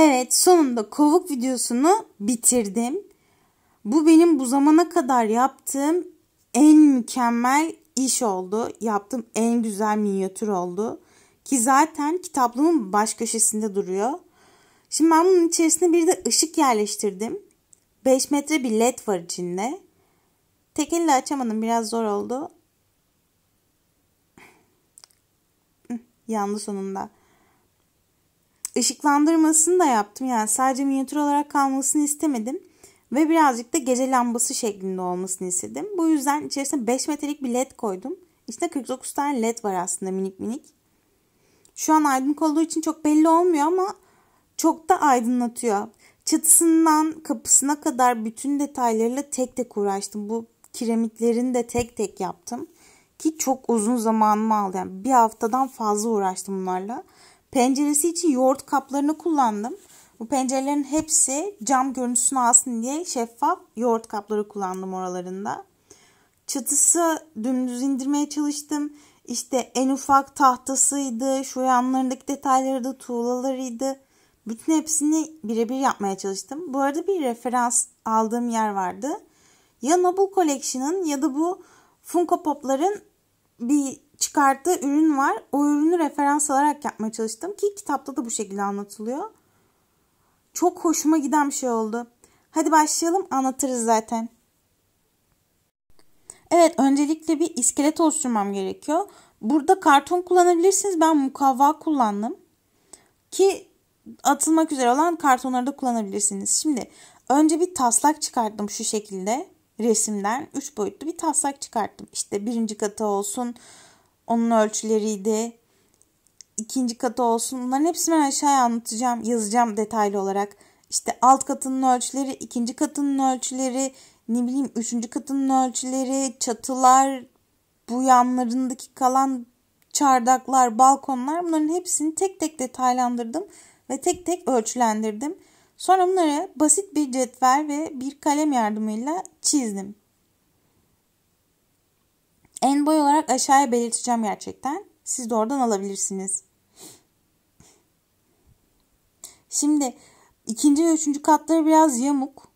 Evet, sonunda kovuk videosunu bitirdim. Bu benim bu zamana kadar yaptığım en mükemmel iş oldu. Yaptığım en güzel minyatür oldu. Ki zaten kitaplığımın baş köşesinde duruyor. Şimdi ben bunun içerisine bir de ışık yerleştirdim. 5 metre bir led var içinde. Tek elle açamadım, biraz zor oldu. Yandı sonunda. Işıklandırmasını da yaptım. Yani sadece minyatür olarak kalmasını istemedim. Ve birazcık da gece lambası şeklinde olmasını istedim. Bu yüzden içerisine 5 metrelik bir led koydum. İçinde 49 tane led var aslında, minik minik. Şu an aydınlık olduğu için çok belli olmuyor ama çok da aydınlatıyor. Çatısından kapısına kadar bütün detaylarıyla tek tek uğraştım. Bu kiremitlerini de tek tek yaptım. Ki çok uzun zamanımı aldı. Yani bir haftadan fazla uğraştım bunlarla. Penceresi için yoğurt kaplarını kullandım. Bu pencerelerin hepsi cam görüntüsünü alsın diye şeffaf yoğurt kapları kullandım oralarında. Çatısı dümdüz indirmeye çalıştım. İşte en ufak tahtasıydı, şu yanlarındaki detayları da tuğlalarıydı. Bütün hepsini birebir yapmaya çalıştım. Bu arada bir referans aldığım yer vardı. Ya Noble Collection'ın ya da bu Funko Pop'ların bir çıkarttığı ürün var. O ürünü referans alarak yapmaya çalıştım ki kitapta da bu şekilde anlatılıyor. Çok hoşuma giden bir şey oldu. Hadi başlayalım, anlatırız zaten. Evet, öncelikle bir iskelet oluşturmam gerekiyor. Burada karton kullanabilirsiniz. Ben mukavva kullandım. Ki atılmak üzere olan kartonları da kullanabilirsiniz. Şimdi önce bir taslak çıkarttım şu şekilde. Resimden 3 boyutlu bir taslak çıkarttım. İşte birinci katı olsun, onun ölçüleriydi. İkinci katı olsun. Bunların hepsini ben aşağıya anlatacağım, yazacağım detaylı olarak. İşte alt katının ölçüleri, ikinci katının ölçüleri, ne bileyim üçüncü katının ölçüleri, çatılar, bu yanlarındaki kalan çardaklar, balkonlar, bunların hepsini tek tek detaylandırdım ve tek tek ölçülendirdim. Sonra bunları basit bir cetvel ve bir kalem yardımıyla çizdim. En boy olarak aşağıya belirteceğim gerçekten. Siz de oradan alabilirsiniz. Şimdi ikinci ve üçüncü katları biraz yamuk.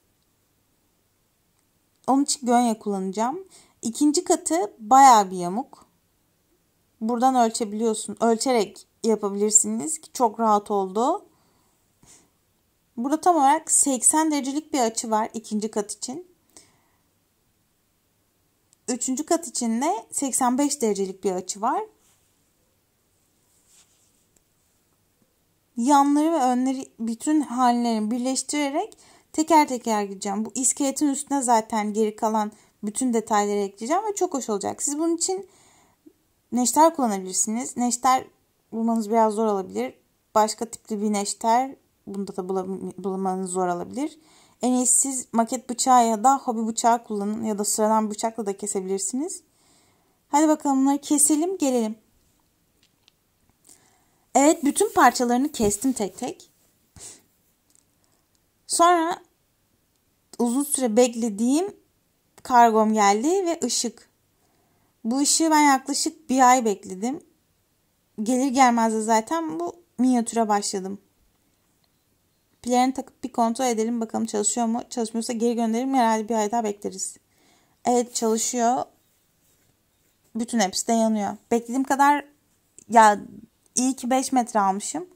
Onun için gönye kullanacağım. İkinci katı bayağı bir yamuk. Buradan ölçebiliyorsun. Ölçerek yapabilirsiniz ki çok rahat oldu. Burada tam olarak 80 derecelik bir açı var ikinci kat için. Üçüncü kat için de 85 derecelik bir açı var. Yanları ve önleri bütün hallerini birleştirerek teker teker gideceğim. Bu iskeletin üstüne zaten geri kalan bütün detayları ekleyeceğim ve çok hoş olacak. Siz bunun için neşter kullanabilirsiniz. Neşter bulmanız biraz zor olabilir. Başka tipli bir neşter bunda da bulmanız zor olabilir. En iyisi siz maket bıçağı ya da hobi bıçağı kullanın ya da sıradan bıçakla da kesebilirsiniz. Hadi bakalım bunları keselim, gelelim. Evet, bütün parçalarını kestim tek tek. Sonra uzun süre beklediğim kargom geldi ve ışık. Bu ışığı ben yaklaşık bir ay bekledim. Gelir gelmez de zaten bu minyatüre başladım. Pillerini takıp bir kontrol edelim bakalım çalışıyor mu? Çalışmıyorsa geri gönderelim, herhalde bir ay daha bekleriz. Evet, çalışıyor. Bütün hepsi de yanıyor. Beklediğim kadar ya, iyi ki 5 metre almışım.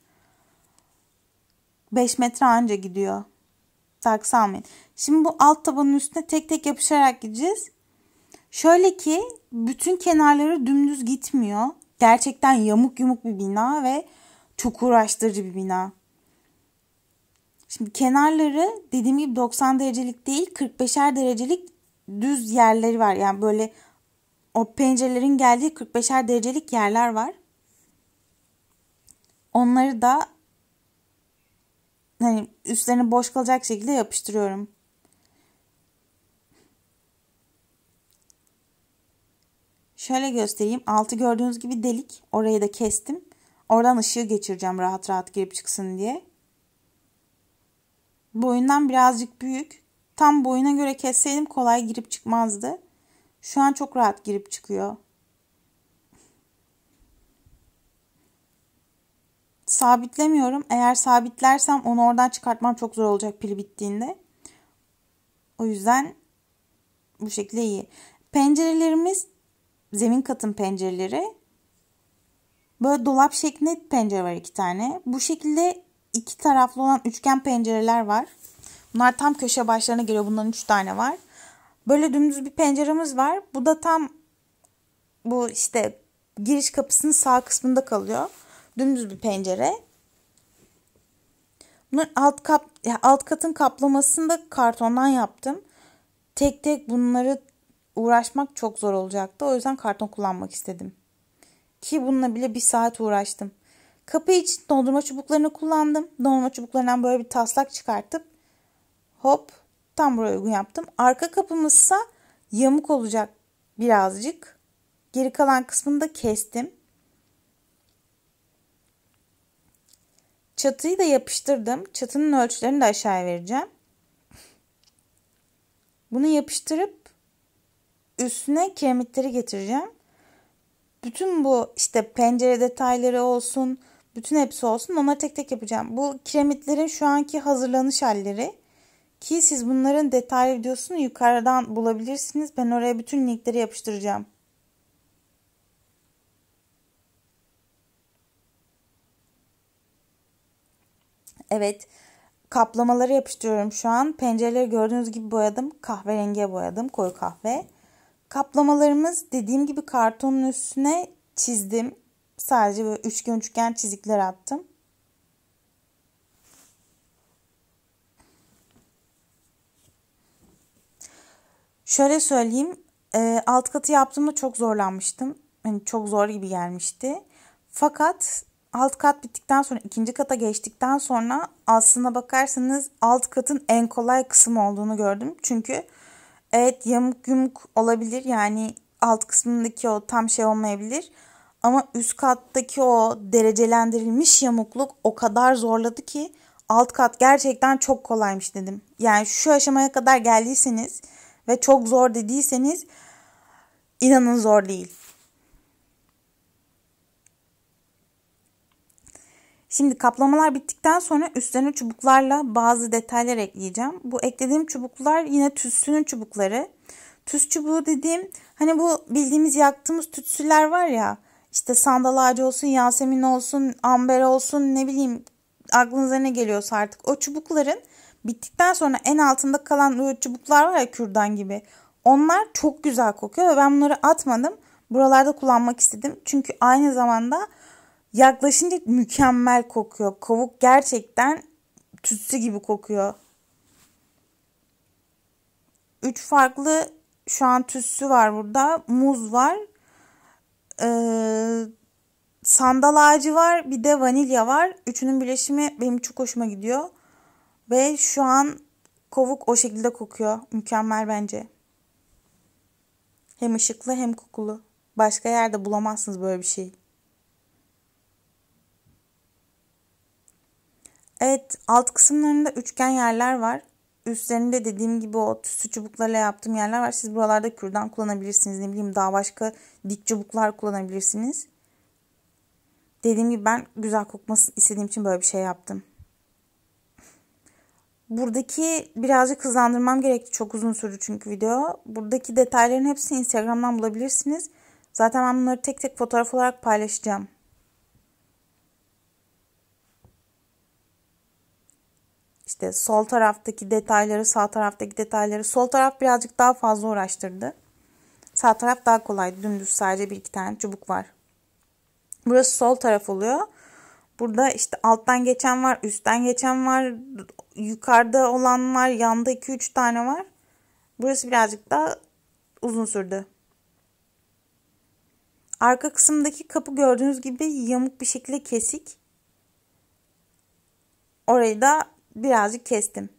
5 metre anca gidiyor. Saksı almayın. Şimdi bu alt tabanın üstüne tek tek yapışarak gideceğiz. Şöyle ki bütün kenarları dümdüz gitmiyor. Gerçekten yamuk yumuk bir bina ve çok uğraştırıcı bir bina. Şimdi kenarları dediğim gibi 90 derecelik değil, 45'er derecelik düz yerleri var. Yani böyle o pencerelerin geldiği 45'er derecelik yerler var. Onları da hani üstlerine boş kalacak şekilde yapıştırıyorum. Şöyle göstereyim. Altı gördüğünüz gibi delik. Orayı da kestim. Oradan ışığı geçireceğim rahat rahat girip çıksın diye. Boyundan birazcık büyük. Tam boyuna göre kesseydim kolay girip çıkmazdı. Şu an çok rahat girip çıkıyor. sabitlemiyorum. Eğer sabitlersem onu oradan çıkartmam çok zor olacak pili bittiğinde. O yüzden bu şekilde iyi. Pencerelerimiz zemin katın pencereleri. Böyle dolap şeklinde pencere var 2 tane. Bu şekilde 2 taraflı olan üçgen pencereler var. Bunlar tam köşe başlarına geliyor. Bundan 3 tane var. Böyle dümdüz bir penceremiz var. Bu da tam bu işte giriş kapısının sağ kısmında kalıyor. Dümdüz bir pencere. Bunun alt katın kaplamasını da kartondan yaptım. Tek tek bunları uğraşmak çok zor olacaktı. O yüzden karton kullanmak istedim. Ki bununla bile 1 saat uğraştım. Kapı için dondurma çubuklarını kullandım. Dondurma çubuklarından böyle bir taslak çıkartıp hop tam buraya uygun yaptım. Arka kapımızsa yamuk olacak birazcık. Geri kalan kısmını da kestim. Çatıyı da yapıştırdım. Çatının ölçülerini de aşağıya vereceğim. Bunu yapıştırıp üstüne kiremitleri getireceğim. Bütün bu işte pencere detayları olsun, bütün hepsi olsun, onları tek tek yapacağım. Bu kiremitlerin şu anki hazırlanış halleri. Ki siz bunların detaylı videosunu yukarıdan bulabilirsiniz. Ben oraya bütün linkleri yapıştıracağım. Evet, kaplamaları yapıştırıyorum şu an. Pencereleri gördüğünüz gibi boyadım. Kahverengiye boyadım, koyu kahve. Kaplamalarımız dediğim gibi kartonun üstüne çizdim. Sadece böyle üçgen üçgen çizikler attım. Şöyle söyleyeyim. Alt katı yaptığımda çok zorlanmıştım. Yani çok zor gibi gelmişti. Fakat alt kat bittikten sonra ikinci kata geçtikten sonra aslına bakarsanız alt katın en kolay kısmı olduğunu gördüm. Çünkü evet yamuk yumuk olabilir. Yani alt kısmındaki o tam şey olmayabilir. Ama üst kattaki o derecelendirilmiş yamukluk o kadar zorladı ki alt kat gerçekten çok kolaymış dedim. Yani şu aşamaya kadar geldiyseniz ve çok zor dediyseniz inanın zor değil. Şimdi kaplamalar bittikten sonra üstlerine çubuklarla bazı detaylar ekleyeceğim. Bu eklediğim çubuklar yine tütsünün çubukları. Tüs çubuğu dediğim hani bu bildiğimiz yaktığımız tütsüler var ya, işte sandal ağacı olsun, Yasemin olsun, amber olsun, ne bileyim aklınıza ne geliyorsa artık o çubukların bittikten sonra en altında kalan o çubuklar var ya, kürdan gibi. Onlar çok güzel kokuyor ve ben bunları atmadım. Buralarda kullanmak istedim. Çünkü aynı zamanda yaklaşınca mükemmel kokuyor. Kovuk gerçekten tütsü gibi kokuyor. 3 farklı şu an tütsü var burada. Muz var. Sandal ağacı var. Bir de vanilya var. Üçünün birleşimi benim çok hoşuma gidiyor. Ve şu an kovuk o şekilde kokuyor. Mükemmel bence. Hem ışıklı hem kokulu. Başka yerde bulamazsınız böyle bir şey. Evet, alt kısımlarında üçgen yerler var. Üstlerinde dediğim gibi o tütsü çubuklarla yaptığım yerler var. Siz buralarda kürdan kullanabilirsiniz. Ne bileyim daha başka dik çubuklar kullanabilirsiniz. Dediğim gibi ben güzel kokmasını istediğim için böyle bir şey yaptım. Buradaki birazcık hızlandırmam gerekti. Çok uzun sürdü çünkü video. Buradaki detayların hepsini Instagram'dan bulabilirsiniz. Zaten ben bunları tek tek fotoğraf olarak paylaşacağım. İşte sol taraftaki detayları, sağ taraftaki detayları. Sol taraf birazcık daha fazla uğraştırdı. Sağ taraf daha kolaydı. Dümdüz sadece 1-2 tane çubuk var. Burası sol taraf oluyor. Burada işte alttan geçen var, üstten geçen var, yukarıda olan var, yanda 2-3 tane var. Burası birazcık daha uzun sürdü. Arka kısımdaki kapı gördüğünüz gibi yamuk bir şekilde kesik. Orayı da birazcık kestim.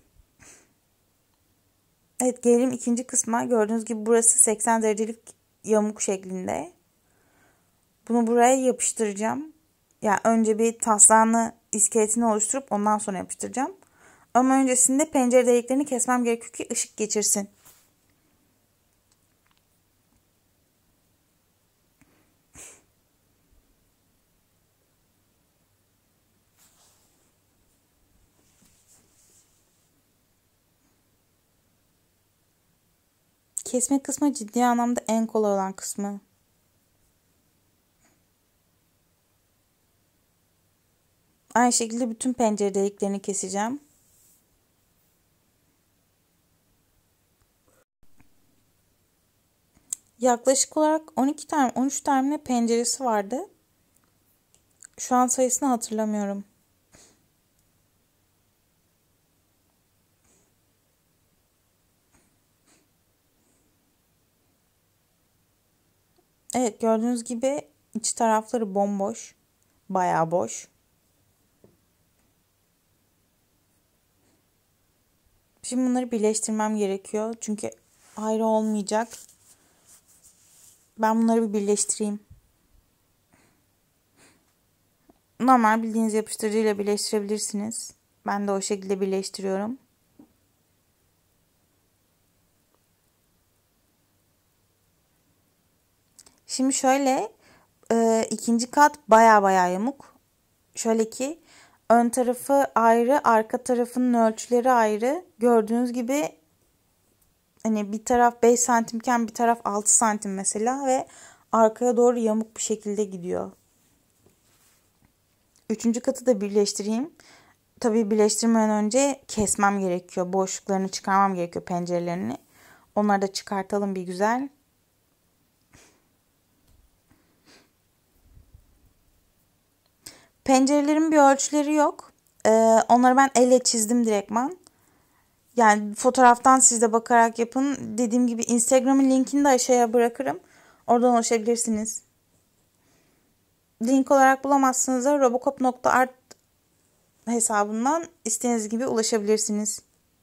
Evet, gelelim ikinci kısma. Gördüğünüz gibi burası 80 derecelik yamuk şeklinde. Bunu buraya yapıştıracağım. Yani önce bir taslağını, iskeletini oluşturup ondan sonra yapıştıracağım. Ama öncesinde pencere deliklerini kesmem gerekiyor ki ışık geçirsin. Kesme kısmı ciddi anlamda en kolay olan kısmı. Aynı şekilde bütün pencere deliklerini keseceğim. Yaklaşık olarak 12 tane 13 tane penceresi vardı. Şu an sayısını hatırlamıyorum. Evet, gördüğünüz gibi iç tarafları bomboş. Bayağı boş. Şimdi bunları birleştirmem gerekiyor. Çünkü ayrı olmayacak. Ben bunları bir birleştireyim. Normal bildiğiniz yapıştırıcıyla birleştirebilirsiniz. Ben de o şekilde birleştiriyorum. Şimdi şöyle ikinci kat baya yamuk. Şöyle ki ön tarafı ayrı, arka tarafının ölçüleri ayrı. Gördüğünüz gibi hani bir taraf 5 santimken bir taraf 6 santim mesela ve arkaya doğru yamuk bir şekilde gidiyor. Üçüncü katı da birleştireyim. Tabii birleştirmeden önce kesmem gerekiyor. Boşluklarını çıkarmam gerekiyor, pencerelerini. Onları da çıkartalım bir güzel. Pencerelerin bir ölçüleri yok. Onları ben elle çizdim direktman. Yani fotoğraftan siz de bakarak yapın. Dediğim gibi Instagram'ın linkini de aşağıya bırakırım. Oradan ulaşabilirsiniz. Link olarak bulamazsınız da robocop.art hesabından istediğiniz gibi ulaşabilirsiniz.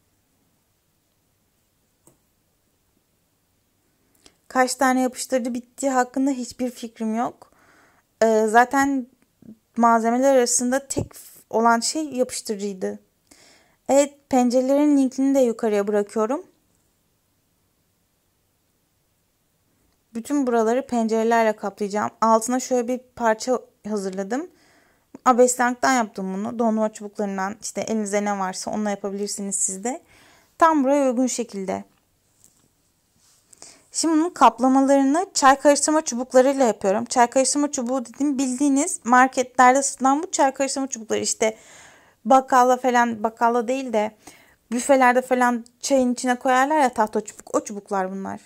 Kaç tane yapıştırıcı bittiği hakkında hiçbir fikrim yok. Zaten malzemeler arasında tek olan şey yapıştırıcıydı. Evet, pencerelerin linkini de yukarıya bırakıyorum. Bütün buraları pencerelerle kaplayacağım. Altına şöyle bir parça hazırladım. Abeslenkten yaptım bunu. Dondurma çubuklarından, işte elinizde ne varsa onunla yapabilirsiniz siz de. Tam buraya uygun şekilde. Şimdi bunun kaplamalarını çay karıştırma çubuklarıyla yapıyorum. Çay karıştırma çubuğu dediğim bildiğiniz marketlerde satılan bu çay karıştırma çubukları, işte bakkalla falan, bakkalla değil de büfelerde falan çayın içine koyarlar ya, tahta çubuk, o çubuklar bunlar.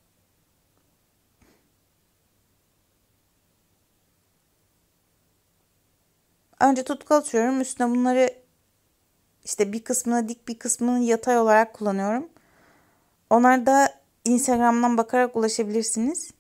Önce tutkal atıyorum. Üstüne bunları işte bir kısmını dik bir kısmını yatay olarak kullanıyorum. Onları da Instagram'dan bakarak ulaşabilirsiniz.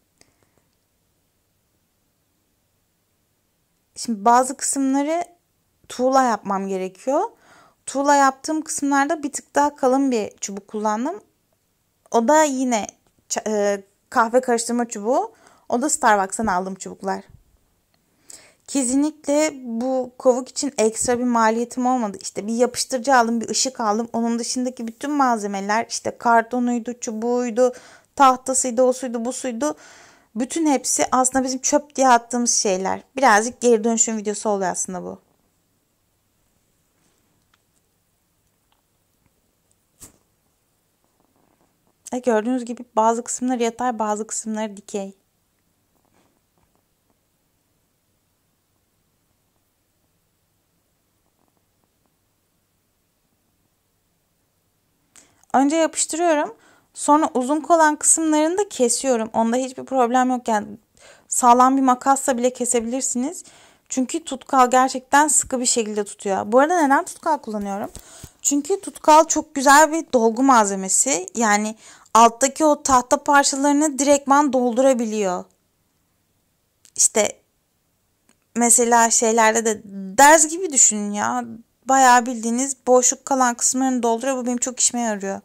Şimdi bazı kısımları tuğla yapmam gerekiyor. Tuğla yaptığım kısımlarda bir tık daha kalın bir çubuk kullandım. O da yine kahve karıştırma çubuğu. O da Starbucks'tan aldığım çubuklar. Kesinlikle bu kovuk için ekstra bir maliyetim olmadı. İşte bir yapıştırıcı aldım, bir ışık aldım. Onun dışındaki bütün malzemeler, işte kartonuydu, çubuğuydu, tahtasıydı, o suydu, bu suydu. Bütün hepsi aslında bizim çöp diye attığımız şeyler. Birazcık geri dönüşüm videosu oluyor aslında bu. Gördüğünüz gibi bazı kısımları yatay, bazı kısımları dikey. Önce yapıştırıyorum. Sonra uzun kalan kısımlarını da kesiyorum. Onda hiçbir problem yok. Yani sağlam bir makasla bile kesebilirsiniz. Çünkü tutkal gerçekten sıkı bir şekilde tutuyor. Bu arada neden tutkal kullanıyorum? Çünkü tutkal çok güzel bir dolgu malzemesi. Yani alttaki o tahta parçalarını direktman doldurabiliyor. İşte mesela şeylerde de ders gibi düşünün ya. Bayağı bildiğiniz boşluk kalan kısımlarını dolduruyor. Bu benim çok işime yarıyor.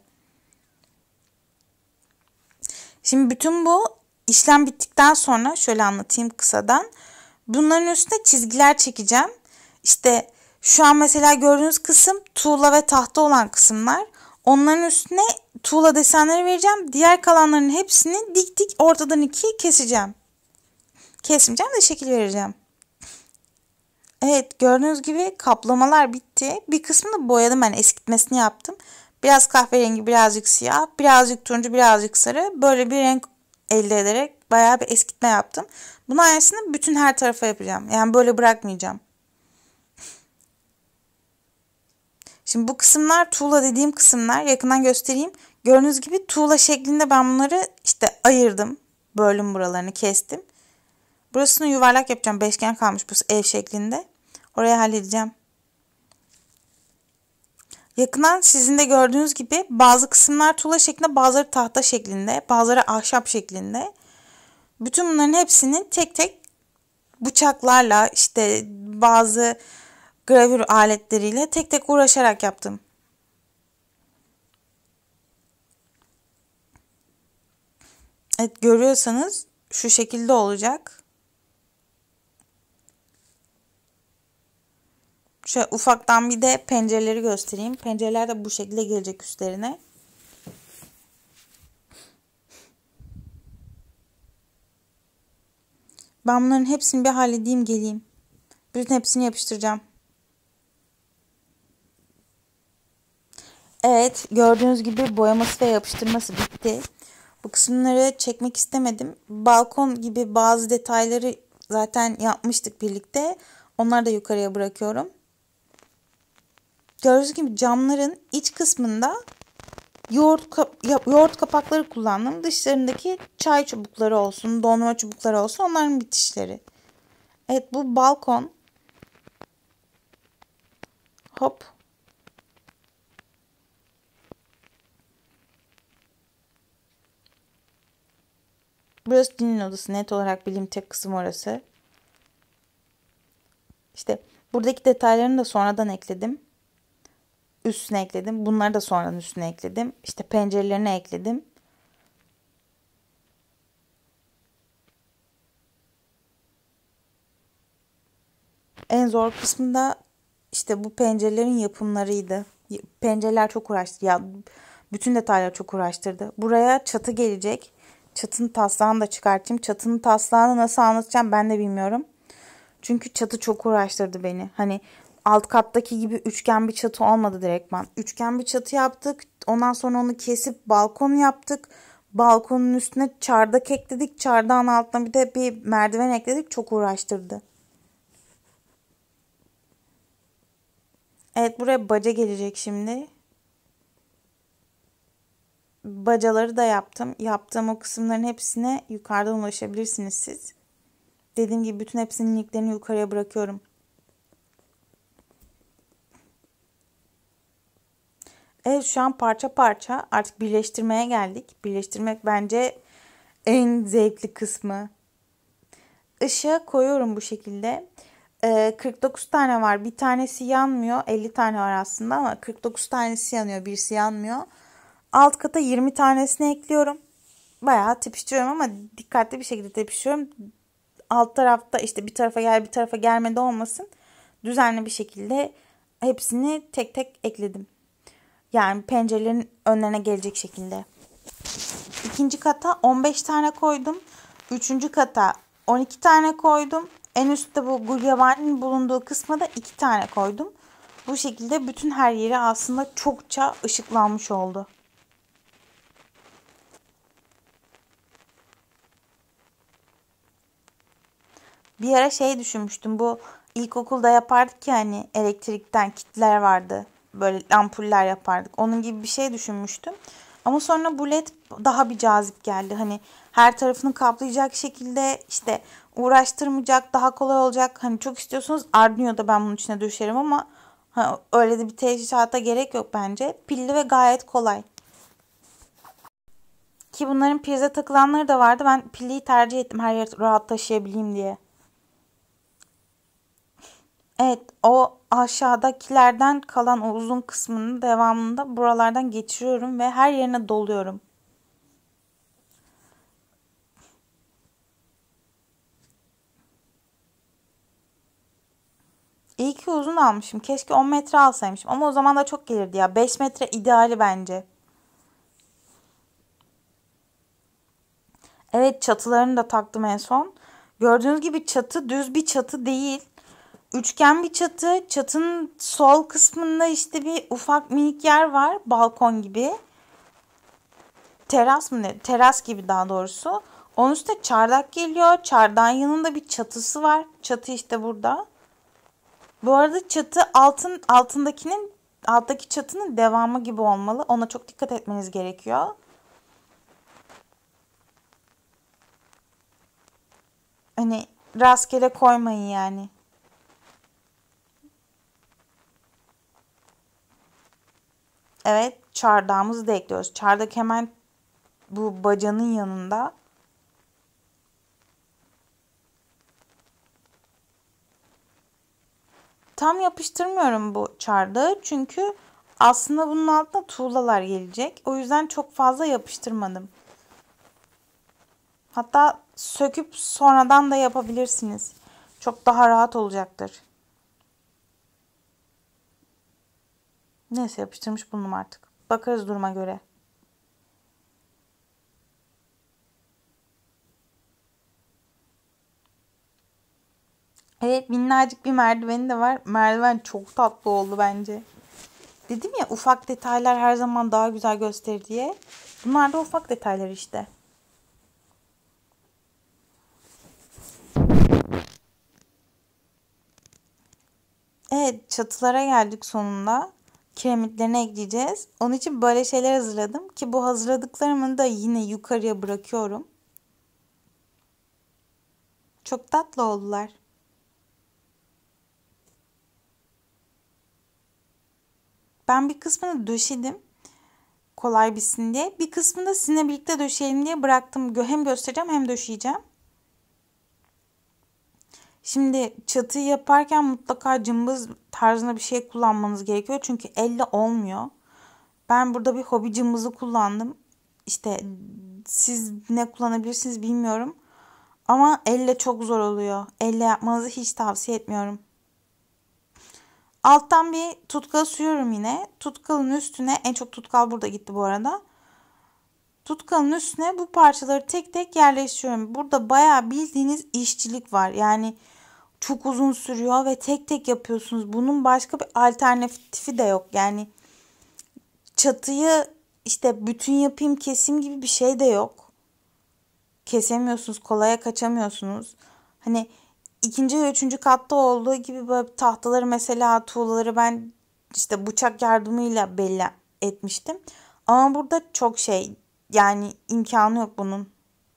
Şimdi bütün bu işlem bittikten sonra şöyle anlatayım kısadan. Bunların üstüne çizgiler çekeceğim. İşte şu an mesela gördüğünüz kısım tuğla ve tahta olan kısımlar. Onların üstüne tuğla desenleri vereceğim. Diğer kalanların hepsini dik dik ortadan ikiye keseceğim. Kesmeyeceğim de şekil vereceğim. Evet, gördüğünüz gibi kaplamalar bitti. Bir kısmını boyadım, ben eskitmesini yaptım. Biraz kahverengi, birazcık siyah, birazcık turuncu, birazcık sarı. Böyle bir renk elde ederek bayağı bir eskitme yaptım. Bunun aynısını bütün her tarafa yapacağım. Yani böyle bırakmayacağım. Şimdi bu kısımlar tuğla dediğim kısımlar. Yakından göstereyim. Gördüğünüz gibi tuğla şeklinde ben bunları işte ayırdım. Böldüm, buralarını kestim. Burasını yuvarlak yapacağım. Beşgen kalmış bu ev şeklinde. Oraya halledeceğim. Yakından sizin de gördüğünüz gibi bazı kısımlar tuğla şeklinde, bazıları tahta şeklinde, bazıları ahşap şeklinde. Bütün bunların hepsini tek tek bıçaklarla, işte bazı gravür aletleriyle tek tek uğraşarak yaptım. Evet, görüyorsanız şu şekilde olacak. Şöyle ufaktan bir de pencereleri göstereyim. Pencereler de bu şekilde gelecek üstlerine. Ben bunların hepsini bir halledeyim, geleyim. Bütün hepsini yapıştıracağım. Evet, gördüğünüz gibi boyaması ve yapıştırması bitti. Bu kısımları çekmek istemedim. Balkon gibi bazı detayları zaten yapmıştık birlikte. Onları da yukarıya bırakıyorum. Gördüğünüz gibi camların iç kısmında yoğurt kapakları kullandım. Dışlarındaki çay çubukları olsun, dondurma çubukları olsun, onların bitişleri. Evet, bu balkon. Hop. Burası dinlen odası. Net olarak bildiğim tek kısım orası. İşte buradaki detaylarını da sonradan ekledim. Üstüne ekledim. Bunları da sonradan üstüne ekledim. İşte pencerelerini ekledim. En zor kısmı da işte bu pencerelerin yapımlarıydı. Pencereler çok uğraştı. Ya bütün detaylar çok uğraştırdı. Buraya çatı gelecek. Çatının taslağını da çıkartayım. Çatının taslağını nasıl anlatacağım ben de bilmiyorum. Çünkü çatı çok uğraştırdı beni. Hani alt kattaki gibi üçgen bir çatı olmadı direktman. Üçgen bir çatı yaptık. Ondan sonra onu kesip balkon yaptık. Balkonun üstüne çardak ekledik. Çardağın altına bir de bir merdiven ekledik. Çok uğraştırdı. Evet, buraya baca gelecek şimdi. Bacaları da yaptım. Yaptığım o kısımların hepsine yukarıdan ulaşabilirsiniz siz. Dediğim gibi bütün hepsinin linklerini yukarıya bırakıyorum. Evet, şu an parça parça artık birleştirmeye geldik. Birleştirmek bence en zevkli kısmı. Işığa koyuyorum bu şekilde. 49 tane var. Bir tanesi yanmıyor. 50 tane var aslında ama 49 tanesi yanıyor. Birisi yanmıyor. Alt kata 20 tanesini ekliyorum. Bayağı tepiştiriyorum ama dikkatli bir şekilde tepiştiriyorum. Alt tarafta işte bir tarafa gel bir tarafa gelmedi olmasın. Düzenli bir şekilde hepsini tek tek ekledim. Yani pencerelerin önlerine gelecek şekilde. İkinci kata 15 tane koydum. Üçüncü kata 12 tane koydum. En üstte bu Gulyabani'nin bulunduğu kısma da 2 tane koydum. Bu şekilde bütün her yeri aslında çokça ışıklanmış oldu. Bir ara şey düşünmüştüm. Bu ilkokulda yapardık ya, hani elektrikten kitler vardı. Böyle ampuller yapardık. Onun gibi bir şey düşünmüştüm. Ama sonra bu led daha bir cazip geldi. Hani her tarafını kaplayacak şekilde, işte uğraştırmayacak, daha kolay olacak. Hani çok istiyorsanız Arduino'da ben bunun içine düşerim ama öyle de bir teçhizata gerek yok bence. Pilli ve gayet kolay. Ki bunların prize takılanları da vardı. Ben pilliyi tercih ettim her yere rahat taşıyabileyim diye. Evet, o aşağıdakilerden kalan o uzun kısmının devamında buralardan geçiriyorum ve her yerine doluyorum. İyi ki uzun almışım. Keşke 10 metre alsaymışım ama o zaman da çok gelirdi ya. 5 metre ideali bence. Evet, çatılarını da taktım en son. Gördüğünüz gibi çatı düz bir çatı değil. Üçgen bir çatı. Çatının sol kısmında işte bir ufak minik yer var. Balkon gibi. Teras mı ne? Teras gibi daha doğrusu. Onun üstüne çardak geliyor. Çardağın yanında bir çatısı var. Çatı işte burada. Bu arada çatı alttaki çatının devamı gibi olmalı. Ona çok dikkat etmeniz gerekiyor. Hani rastgele koymayın yani. Evet, çardağımızı da ekliyoruz. Çardak hemen bu bacanın yanında. Tam yapıştırmıyorum bu çardağı çünkü aslında bunun altına tuğlalar gelecek. O yüzden çok fazla yapıştırmadım. Hatta söküp sonradan da yapabilirsiniz. Çok daha rahat olacaktır. Neyse yapıştırmış bulundum artık. Bakarız duruma göre. Evet, minnacık bir merdiveni de var. Merdiven çok tatlı oldu bence. Dedim ya, ufak detaylar her zaman daha güzel gösterir diye. Bunlar da ufak detaylar işte. Evet, çatılara geldik sonunda. Kiremitlerini ekleyeceğiz. Onun için böyle şeyler hazırladım ki bu hazırladıklarımı da yine yukarıya bırakıyorum. Çok tatlı oldular. Ben bir kısmını döşedim. Kolay bitsin diye. Bir kısmını da sizinle birlikte döşeyelim diye bıraktım. Hem göstereceğim hem döşeyeceğim. Şimdi çatıyı yaparken mutlaka cımbız tarzında bir şey kullanmanız gerekiyor. Çünkü elle olmuyor. Ben burada bir hobi cımbızı kullandım. İşte siz ne kullanabilirsiniz bilmiyorum. Ama elle çok zor oluyor. Elle yapmanızı hiç tavsiye etmiyorum. Alttan bir tutkal sürüyorum yine. Tutkalın üstüne, en çok tutkal burada gitti bu arada. Tutkalın üstüne bu parçaları tek tek yerleştiriyorum. Burada bayağı bildiğiniz işçilik var. Yani çok uzun sürüyor ve tek tek yapıyorsunuz. Bunun başka bir alternatifi de yok. Yani çatıyı işte bütün yapayım keseyim gibi bir şey de yok. Kesemiyorsunuz, kolaya kaçamıyorsunuz. Hani ikinci ve üçüncü katta olduğu gibi böyle tahtaları mesela tuğlaları ben işte bıçak yardımıyla belli etmiştim. Ama burada çok şey yani imkanı yok bunun.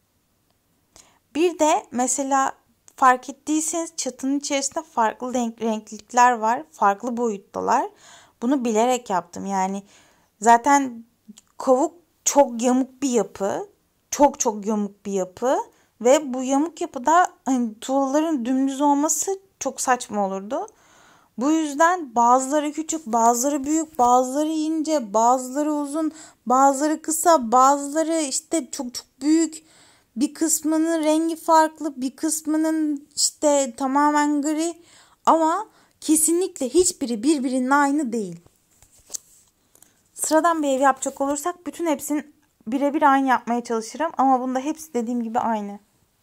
Bir de mesela fark ettiyseniz çatının içerisinde farklı renklikler var. Farklı boyuttalar. Bunu bilerek yaptım. Yani zaten kovuk çok yamuk bir yapı. Çok çok yamuk bir yapı. Ve bu yamuk yapıda hani tuğlaların dümdüz olması çok saçma olurdu. Bu yüzden bazıları küçük, bazıları büyük, bazıları ince, bazıları uzun, bazıları kısa, bazıları işte çok çok büyük. Bir kısmının rengi farklı, bir kısmının işte tamamen gri ama kesinlikle hiçbiri birbirinin aynı değil. Sıradan bir ev yapacak olursak bütün hepsini birebir aynı yapmaya çalışırım ama bunda hepsi dediğim gibi aynı.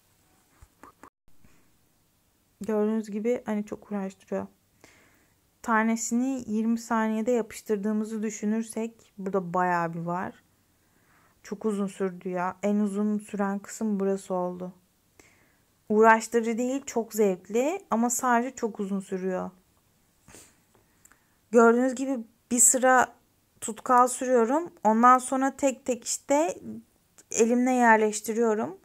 Gördüğünüz gibi hani çok uğraştırıyor. Tanesini 20 saniyede yapıştırdığımızı düşünürsek burada bayağı bir var. Çok uzun sürdü ya. En uzun süren kısım burası oldu. Uğraştırıcı değil, çok zevkli ama sadece çok uzun sürüyor. Gördüğünüz gibi bir sıra tutkal sürüyorum. Ondan sonra tek tek işte elimle yerleştiriyorum.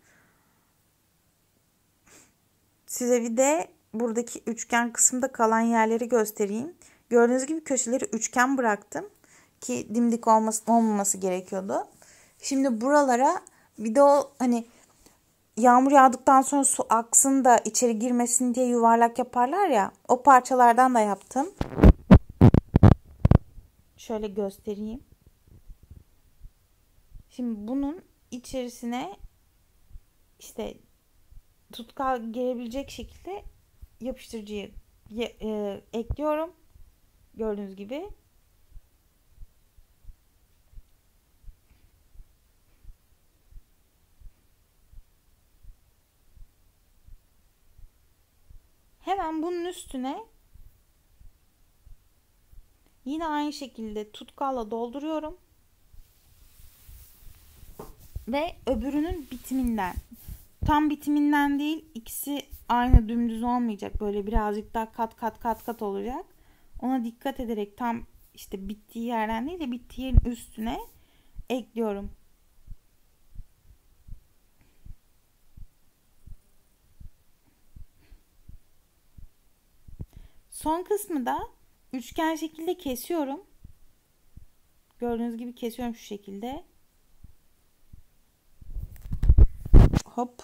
Size bir de buradaki üçgen kısımda kalan yerleri göstereyim. Gördüğünüz gibi köşeleri üçgen bıraktım ki dimdik olmaması gerekiyordu. Şimdi buralara bir de o hani yağmur yağdıktan sonra su aksın da içeri girmesin diye yuvarlak yaparlar ya. O parçalardan da yaptım. Şöyle göstereyim. Şimdi bunun içerisine işte tutkal gelebilecek şekilde yapıştırıcıyı ekliyorum. Gördüğünüz gibi. Hemen bunun üstüne Yine aynı şekilde tutkalla dolduruyorum. Ve öbürünün bitiminden. Tam bitiminden değil, ikisi aynı dümdüz olmayacak. Böyle birazcık daha kat olacak. Ona dikkat ederek tam işte bittiği yerden değil de bittiği yerin üstüne ekliyorum. Son kısmı da üçgen şekilde kesiyorum. Gördüğünüz gibi kesiyorum şu şekilde. Hop.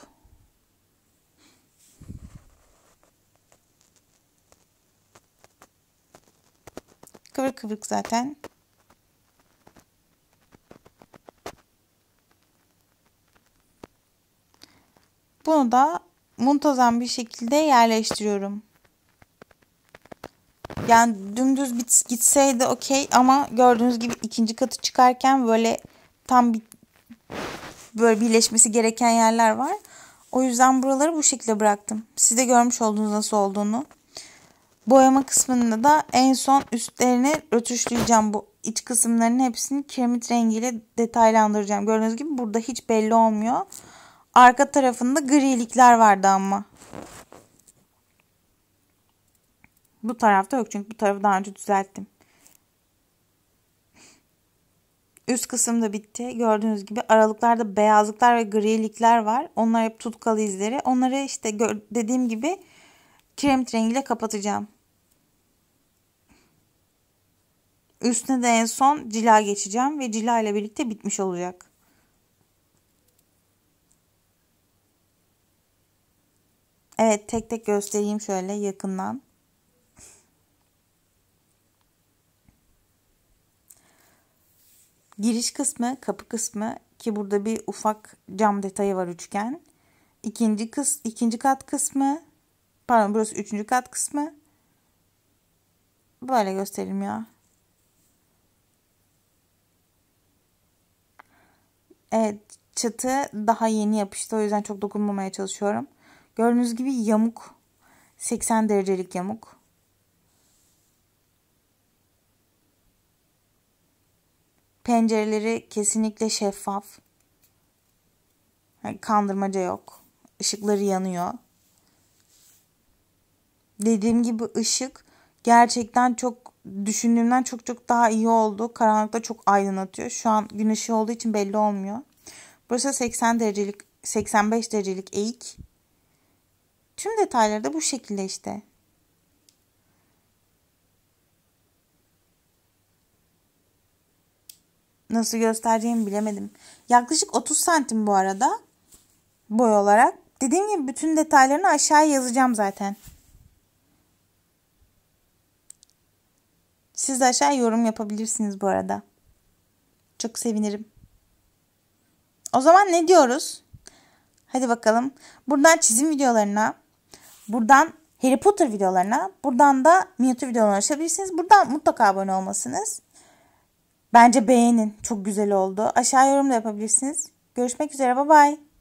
Kıvırık kıvırık zaten. Bunu da muntazam bir şekilde yerleştiriyorum. Yani dümdüz gitseydi okey, ama gördüğünüz gibi ikinci katı çıkarken böyle tam böyle birleşmesi gereken yerler var. O yüzden buraları bu şekilde bıraktım. Siz de görmüş oldunuz nasıl olduğunu. Boyama kısmında da en son üstlerini rötuşlayacağım. Bu iç kısımlarının hepsini kiremit rengiyle detaylandıracağım. Gördüğünüz gibi burada hiç belli olmuyor. Arka tarafında grilikler vardı ama. Bu tarafta yok çünkü bu tarafı daha önce düzelttim. Üst kısım da bitti. Gördüğünüz gibi aralıklarda beyazlıklar ve grilikler var. Onlar hep tutkalı izleri. Onları işte dediğim gibi kiremit rengiyle kapatacağım. Üstüne de en son cila geçeceğim ve cila ile birlikte bitmiş olacak. Evet, tek tek göstereyim şöyle yakından. Giriş kısmı, kapı kısmı, ki burada bir ufak cam detayı var, üçgen. İkinci kat kısmı, pardon burası üçüncü kat kısmı. Böyle göstereyim ya. Evet, çatı daha yeni yapıştı, o yüzden çok dokunmamaya çalışıyorum. Gördüğünüz gibi yamuk, 80 derecelik yamuk. Pencereleri kesinlikle şeffaf. Yani kandırmaca yok. Işıkları yanıyor. Dediğim gibi ışık gerçekten çok düşündüğümden çok daha iyi oldu. Karanlıkta çok aydınlatıyor. Şu an gün ışığı olduğu için belli olmuyor. Burası 80 derecelik, 85 derecelik eğik. Tüm detayları da bu şekilde işte. Nasıl göstereceğimi bilemedim. Yaklaşık 30 santim bu arada. Boy olarak. Dediğim gibi bütün detaylarını aşağıya yazacağım zaten. Siz de aşağı yorum yapabilirsiniz bu arada. Çok sevinirim. O zaman ne diyoruz? Hadi bakalım. Buradan çizim videolarına, buradan Harry Potter videolarına, buradan da minyatür videolarına ulaşabilirsiniz. Buradan mutlaka abone olmalısınız. Bence beğenin. Çok güzel oldu. Aşağı yorum da yapabilirsiniz. Görüşmek üzere. Bye bye.